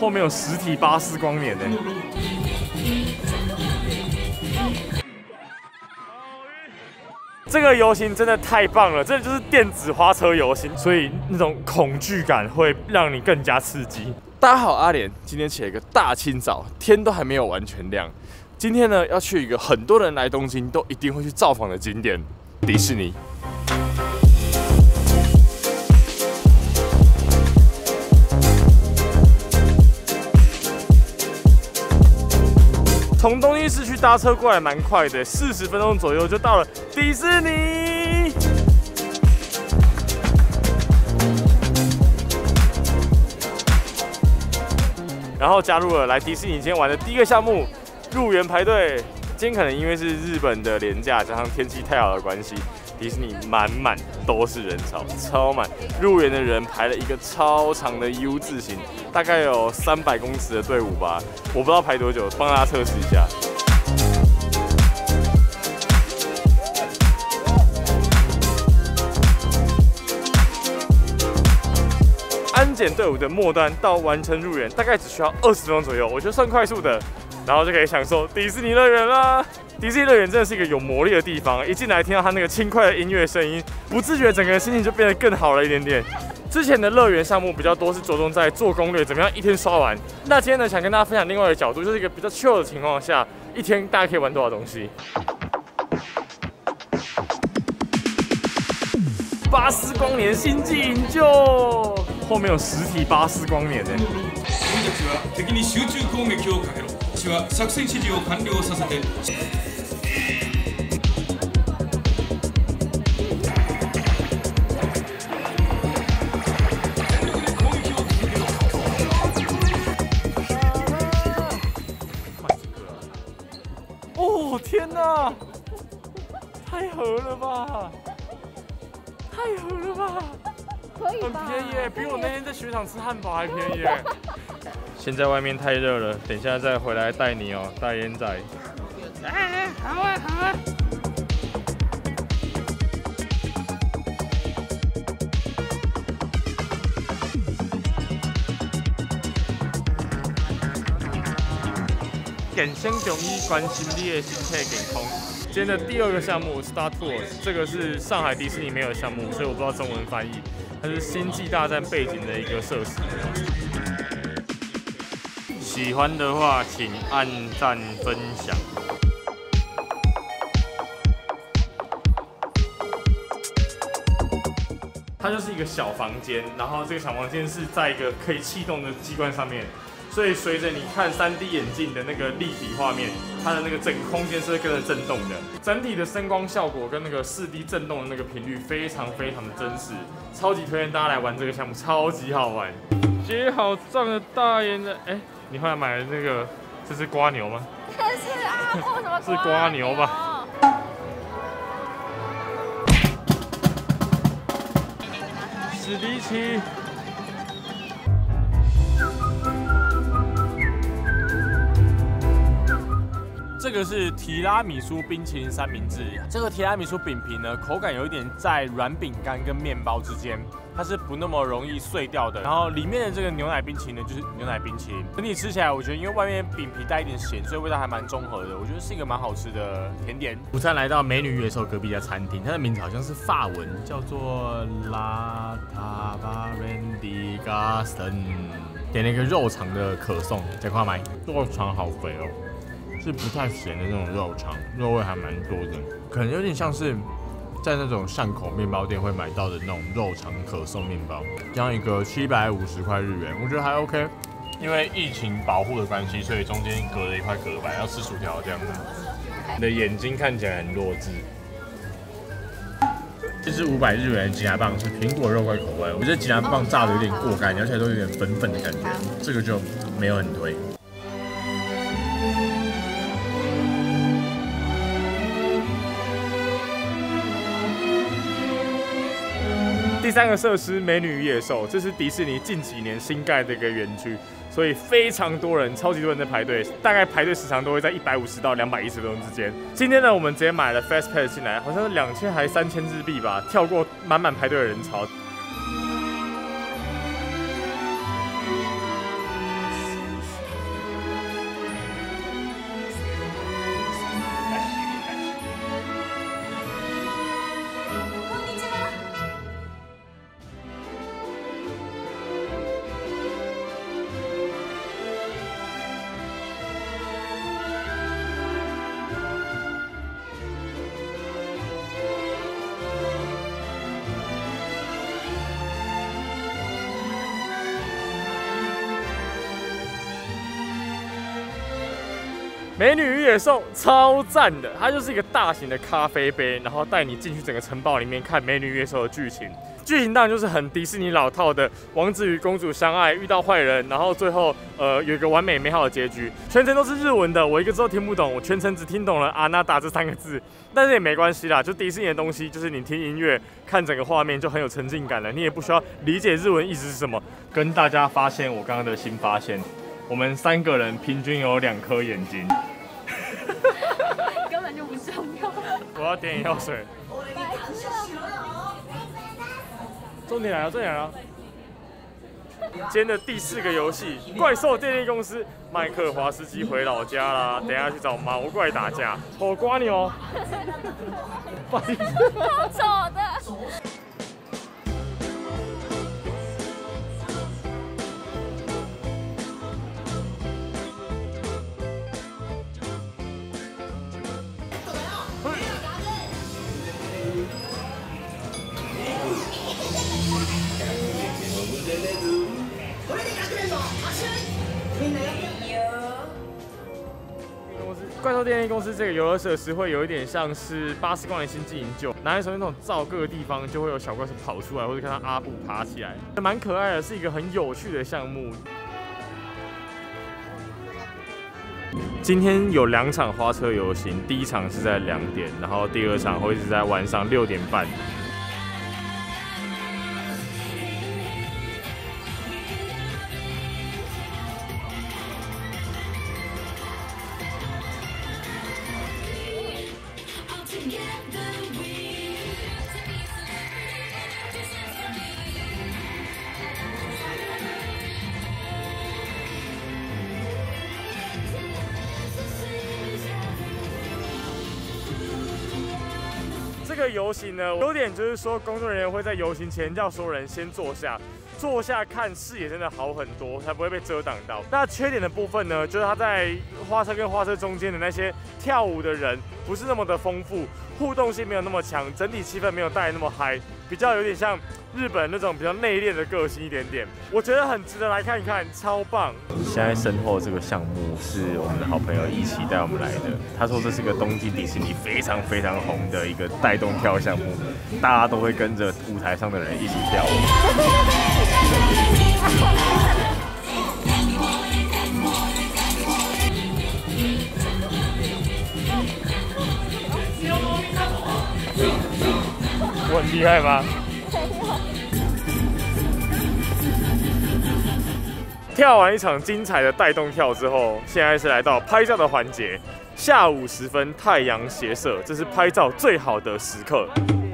后面有实体巴斯光年呢。这个游行真的太棒了，这就是电子花车游行，所以那种恐惧感会让你更加刺激。大家好，阿莲，今天起了一个大清早，天都还没有完全亮。今天呢，要去一个很多人来东京都一定会去造访的景点——迪士尼。从东京市区搭车过来蛮快的，40分钟左右就到了迪士尼。然后加入了来迪士尼今天玩的第一个项目——入园排队。今天可能因为是日本的连假，加上天气太好的关系，迪士尼满都是人潮，超满。入园的人排了一个超长的 U 字形，大概有300公尺的队伍吧，我不知道排多久，帮大家测试一下。安检队伍的末端到完成入园，大概只需要20分钟左右，我觉得算快速的。然后就可以享受迪士尼乐园啦！迪士尼乐园真的是一个有魔力的地方，一进来听到它那个轻快的音乐声音，不自觉整个心情就变得更好了一点点。之前的乐园项目比较多是着重在做攻略，怎么样一天刷完。那今天呢，想跟大家分享另外一个角度，就是一个比较 chill 的情况下，一天大家可以玩多少东西。巴斯光年星际营救，后面有实体巴斯光年呢。敵に集中攻撃をかけろ。私は作戦指示を完了させて。哦天哪，太合了吧！太合了吧！ 可以吧？ 很便宜耶，比我那天在雪场吃汉堡还便宜耶。现在外面太热了，等一下再回来带你哦，大烟仔。哎，好啊，好啊。健身中医关心你的身体健康。今天的第2个项目 Star Tours， 这个是上海迪士尼没有的项目，所以我不知道中文翻译。它是星际大战背景的一个设施。喜欢的话，请按赞分享。它就是一个小房间，然后这个小房间是在一个可以气动的机关上面，所以随着你看3D 眼镜的那个立体画面，它的那个整个空间是会跟着震动的。整体的声光效果跟那个4D 震动的那个频率非常的真实，超级推荐大家来玩这个项目，超级好玩。结好账的大眼的，哎。你后来买的那个，这是瓜牛吗？ 是啊，为什么？ 是瓜牛吧？史迪奇。这个是提拉米苏冰淇淋三明治。这个提拉米苏饼皮呢，口感有一点在软饼干跟面包之间，它是不那么容易碎掉的。然后里面的这个牛奶冰淇淋呢，就是牛奶冰淇淋。整体吃起来，我觉得因为外面饼皮带一点咸，所以味道还蛮中和的。我觉得是一个蛮好吃的甜点。午餐来到美女野兽隔壁的餐厅，它的名字好像是法文，叫做 La Tabarandi Garden。点了一个肉肠的可颂，再快买。肉肠好肥哦。是不太咸的那种肉肠，肉味还蛮多的，可能有点像是在那种巷口面包店会买到的那种肉肠可颂面包，这样一个750块日元，我觉得还 OK。因为疫情保护的关系，所以中间隔了一块隔板，要吃薯条这样子。你的眼睛看起来很弱智。这是500日元的吉拿棒，是苹果肉块口味。我觉得吉拿棒炸的有点过干，而且都有点粉粉的感觉，这个就没有很推。第3个设施美女与野兽，这是迪士尼近几年新盖的一个园区，所以非常多人，超级多人在排队，大概排队时长都会在150到210分钟之间。今天呢，我们直接买了 Fast Pass 进来，好像是2000还3000日币吧，跳过满排队的人潮。 美女与野兽超赞的，它就是一个大型的咖啡杯，然后带你进去整个城堡里面看美女与野兽的剧情。剧情当然就是很迪士尼老套的王子与公主相爱，遇到坏人，然后最后有一个完美美好的结局。全程都是日文的，我一个字都听不懂，我全程只听懂了阿娜达这3个字。但是也没关系啦，就迪士尼的东西，就是你听音乐、看整个画面就很有沉浸感了，你也不需要理解日文意思是什么。跟大家发现我刚刚的新发现，我们3个人平均有2颗眼睛。 根本就不重要。 我要点饮料水。重点来了，重点来了！今天的第4个游戏，怪兽电力公司，麦克华斯基回老家啦，等一下去找毛怪打架，好瓜你哦！ 好丑的。 怪兽电力公司这个游乐设施会有一点像是巴斯光年星际营救，拿来手那种照各个地方就会有小怪兽跑出来，或者看到阿布爬起来，蛮可爱的，是一个很有趣的项目。今天有2场花车游行，第1场是在2点，然后第2场会是在晚上6点半。这个游行呢，优点就是说，工作人员会在游行前叫所有人先坐下，坐下看视野真的好很多，才不会被遮挡到。那缺点的部分呢，就是它在花车跟花车中间的那些跳舞的人不是那么的丰富，互动性没有那么强，整体气氛没有带来那么嗨，比较有点像日本那种比较内敛的个性一点点。我觉得很值得来看一看，超棒。现在身后这个项目是我们的好朋友一起带我们来的，他说这是个东京迪士尼非常非常红的一个带动跳项目，大家都会跟着舞台上的人一起跳舞。我很厉害吗？跳完一场精彩的带动跳之后，现在是来到拍照的环节。下午时分，太阳斜射，这是拍照最好的时刻。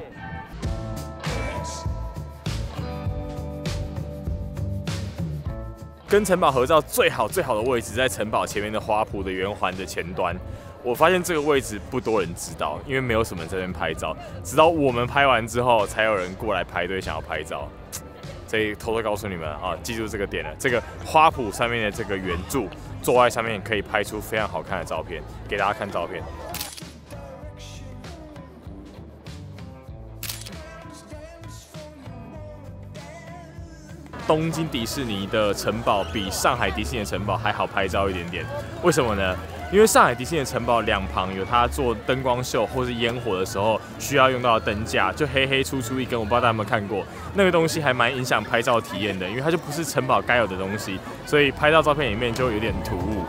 跟城堡合照最好的位置在城堡前面的花圃的圆环的前端。我发现这个位置不多人知道，因为没有什么人在那边拍照。直到我们拍完之后，才有人过来排队想要拍照。所以偷偷告诉你们啊，记住这个点了。这个花圃上面的这个圆柱，坐在上面可以拍出非常好看的照片，给大家看照片。东京迪士尼的城堡比上海迪士尼的城堡还好拍照一点点，为什么呢？因为上海迪士尼的城堡2旁有它做灯光秀或是烟火的时候需要用到的灯架，就黑黑粗粗一根，我不知道大家有没有看过，那个东西还蛮影响拍照体验的，因为它就不是城堡该有的东西，所以拍到照片里面就有点突兀。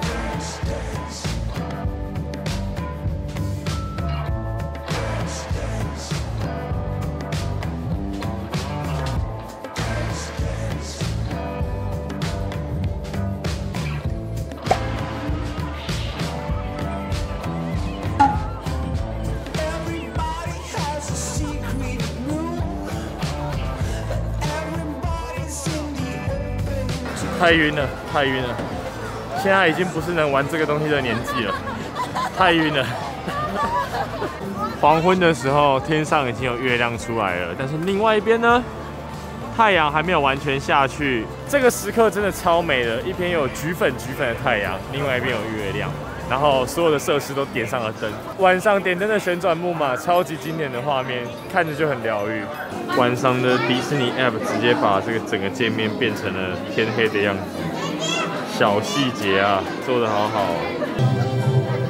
太晕了，太晕了！现在已经不是能玩这个东西的年纪了，太晕了。黄昏的时候，天上已经有月亮出来了，但是另外一边呢，太阳还没有完全下去。这个时刻真的超美的，一边有橘粉的太阳，另外一边有月亮，然后所有的设施都点上了灯。晚上点灯的旋转木马，超级经典的画面，看着就很疗愈。晚上的迪士尼 App 直接把这个整个界面变成了天黑的样子，小细节啊，做得好好。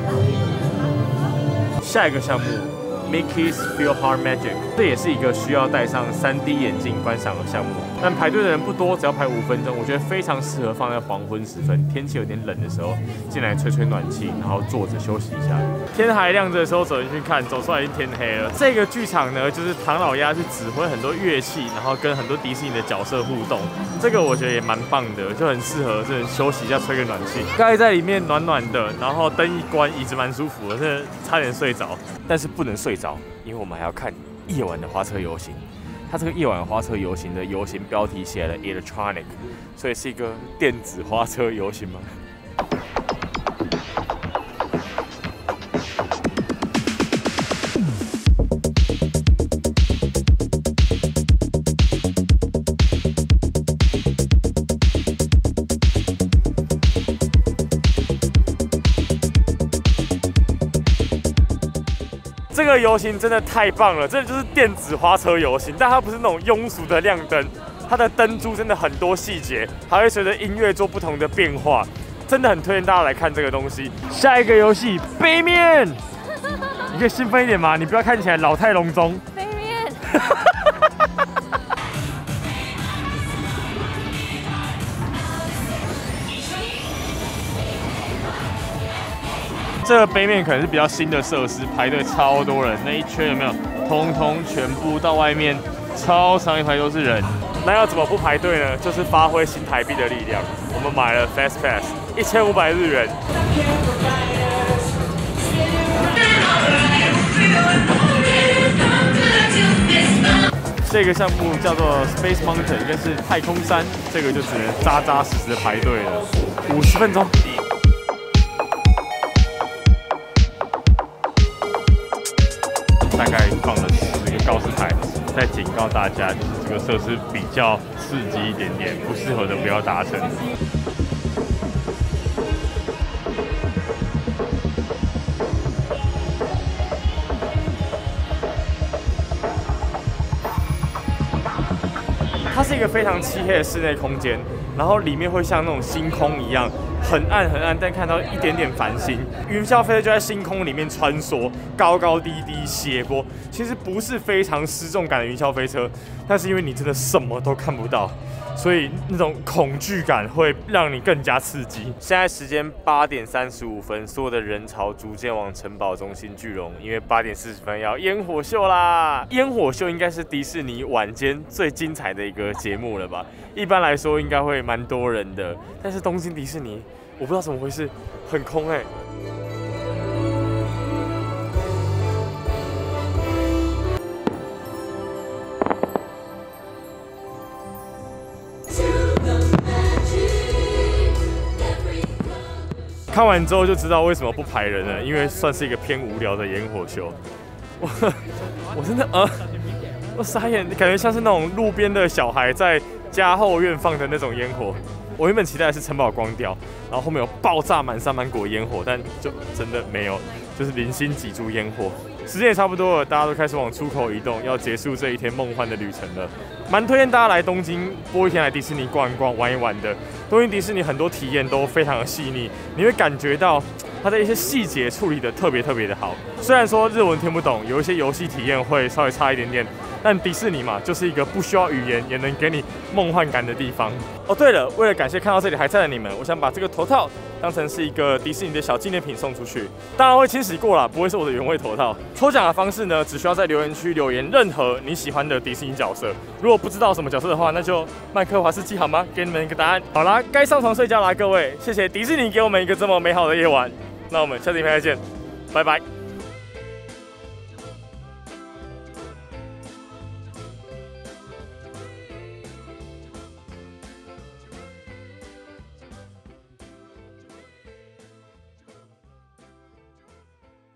下一个项目 Mickey's Philhar Magic， 这也是一个需要戴上3D 眼镜观赏的项目，但排队的人不多，只要排5分钟，我觉得非常适合放在黄昏时分，天气有点冷的时候进来吹吹暖气，然后坐着休息一下。天还亮着的时候走进去看，走出来已经天黑了。这个剧场呢，就是唐老鸭去指挥很多乐器，然后跟很多迪士尼的角色互动，这个我觉得也蛮棒的，就很适合这休息一下吹个暖气。刚才在里面暖暖的，然后灯一关，椅子蛮舒服的，真的差点睡着，但是不能睡着，因为我们还要看夜晚的花车游行。它这个夜晚花车游行的游行标题写了 electronic， 所以是一个电子花车游行吗？这个游行真的太棒了，真的就是电子花车游行，但它不是那种庸俗的亮灯，它的灯珠真的很多细节，还会随着音乐做不同的变化，真的很推荐大家来看这个东西。下一个游戏杯面，你可以兴奋一点吗？你不要看起来老态龙钟。 杯面。 这个杯面可能是比较新的设施，排队超多人，那一圈有没有？通通全部到外面，超长一排都是人。那要怎么不排队呢？就是发挥新台币的力量。我们买了 Fast Pass，1500日元。这个项目叫做 Space Mountain， 应该是太空山，这个就只能扎扎实实的排队了，50分钟。大概放了10个告示牌，在警告大家，就是这个设施比较刺激一点点，不适合的不要达成。它是一个非常漆黑的室内空间，然后里面会像那种星空一样，很暗很暗，但看到一点点繁星。云霄飞车就在星空里面穿梭，高高低低，斜坡，其实不是非常失重感的云霄飞车，但是因为你真的什么都看不到，所以那种恐惧感会让你更加刺激。现在时间8点35分，所有的人潮逐渐往城堡中心聚拢，因为8点40分要烟火秀啦。烟火秀应该是迪士尼晚间最精彩的一个节目了吧？一般来说应该会蛮多人的，但是东京迪士尼我不知道怎么回事，很空哎。看完之后就知道为什么不排人了，因为算是一个偏无聊的烟火秀。我真的我傻眼，感觉像是那种路边的小孩在家后院放的那种烟火。我原本期待的是城堡光雕，然后后面有爆炸满山满谷的烟火，但就真的没有，就是零星几株烟火。时间也差不多了，大家都开始往出口移动，要结束这一天梦幻的旅程了。蛮推荐大家来东京播一天，来迪士尼逛一逛、玩一玩的。东京迪士尼很多体验都非常的细腻，你会感觉到它的一些细节处理的特别的好。虽然说日文听不懂，有一些游戏体验会稍微差一点点，但迪士尼嘛，就是一个不需要语言也能给你梦幻感的地方。哦，对了，为了感谢看到这里还在的你们，我想把这个头套当成是一个迪士尼的小纪念品送出去，当然会清洗过啦，不会是我的原味头套。抽奖的方式呢，只需要在留言区留言任何你喜欢的迪士尼角色。如果不知道什么角色的话，那就麦克华斯基好吗？给你们一个答案。好啦，该上床睡觉啦，各位，谢谢迪士尼给我们一个这么美好的夜晚。那我们下次影片再见，拜拜。